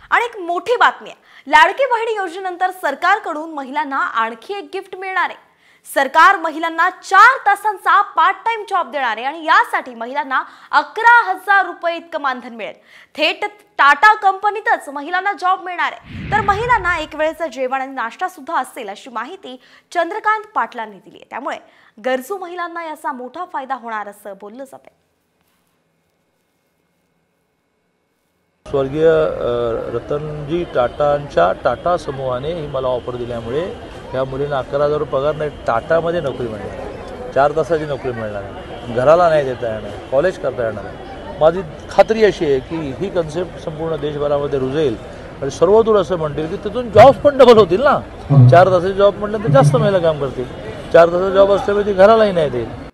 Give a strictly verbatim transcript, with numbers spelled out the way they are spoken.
आणि एक मोठी बातमी आहे, लाडकी बहीण योजनेनंतर सरकारकडून महिलांना आणखी एक गिफ्ट मिळणार आहे। सरकार महिलांना चार तासांचा पार्ट टाइम जॉब देणार आहे आणि यासाठी महिलांना अकरा हजार रुपये इतकं मानधन मिळेल। थेट टाटा कंपनीतच महिलांना जॉब मिळणार आहे, तर महिलांना एक वेळेचं जेवण आणि नाश्ता सुद्धा असेल अशी माहिती चंद्रकांत पाटलांनी दिली आहे। त्यामुळे गरजू महिलांना याचा मोठा फायदा होणार असं बोललं जातंय। स्वर्गीय रतनजी टाटांच्या टाटा समूहाने ही मला ऑफर दिल्यामुळे ह्या मुलींना अकरा हजार रुपये पगार नाही, टाटामध्ये नोकरी मिळणार, चार तासाची नोकरी मिळणार, घराला नाही देता येणार, कॉलेज करता येणार। माझी खात्री अशी आहे की ही कन्सेप्ट संपूर्ण देशभरामध्ये रुजेल आणि सर्वदूर असं म्हणतील की तिथून जॉब्स पण डबल होतील ना। चार तासाचे जॉब म्हटलं तर जास्त महिला काम करतील, चार तासाचा जॉब असल्यामुळे ती घरालाही नाही देईल।